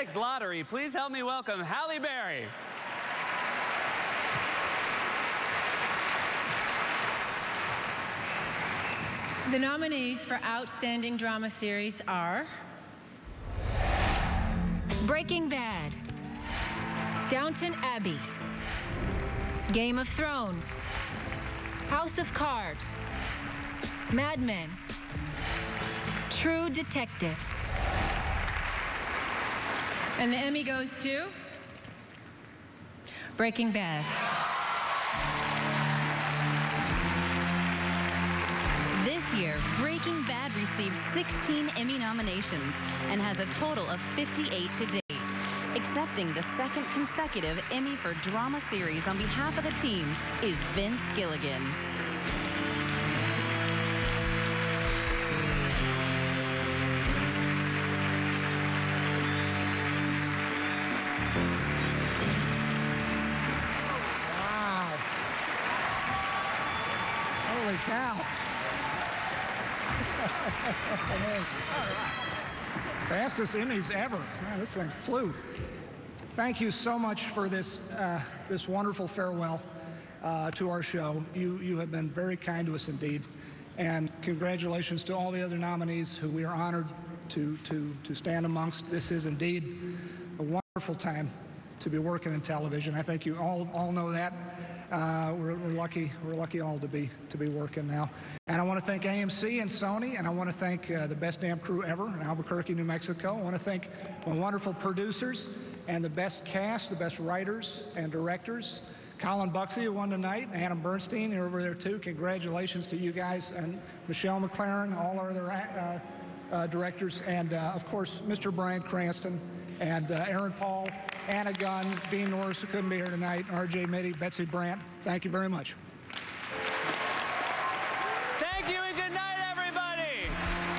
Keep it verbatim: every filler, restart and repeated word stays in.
Sex Lottery. Please help me welcome Halle Berry. The nominees for Outstanding Drama Series are Breaking Bad, Downton Abbey, Game of Thrones, House of Cards, Mad Men, True Detective. And the Emmy goes to Breaking Bad. This year, Breaking Bad received sixteen Emmy nominations and has a total of fifty-eight to date. Accepting the second consecutive Emmy for Drama Series on behalf of the team is Vince Gilligan. Wow. Holy cow. Fastest Emmys ever. Man, this thing flew. Thank you so much for this uh, this wonderful farewell uh, to our show. You you have been very kind to us indeed, and congratulations to all the other nominees who we are honored to to to stand amongst. This is indeed a wonderful time to be working in television. I think you all all know that. Uh, we're, we're lucky. We're lucky all to be to be working now. And I want to thank A M C and Sony, and I want to thank uh, the best damn crew ever in Albuquerque, New Mexico. I want to thank my wonderful producers and the best cast, the best writers and directors. Colin Buxey, who won tonight, Adam Bernstein, you're over there too. Congratulations to you guys, and Michelle McLaren, all our other uh, uh, directors, and uh, of course, Mister Bryan Cranston, and uh, Aaron Paul, Anna Gunn, Dean Norris, who couldn't be here tonight, R J Mitty, Betsy Brandt. Thank you very much.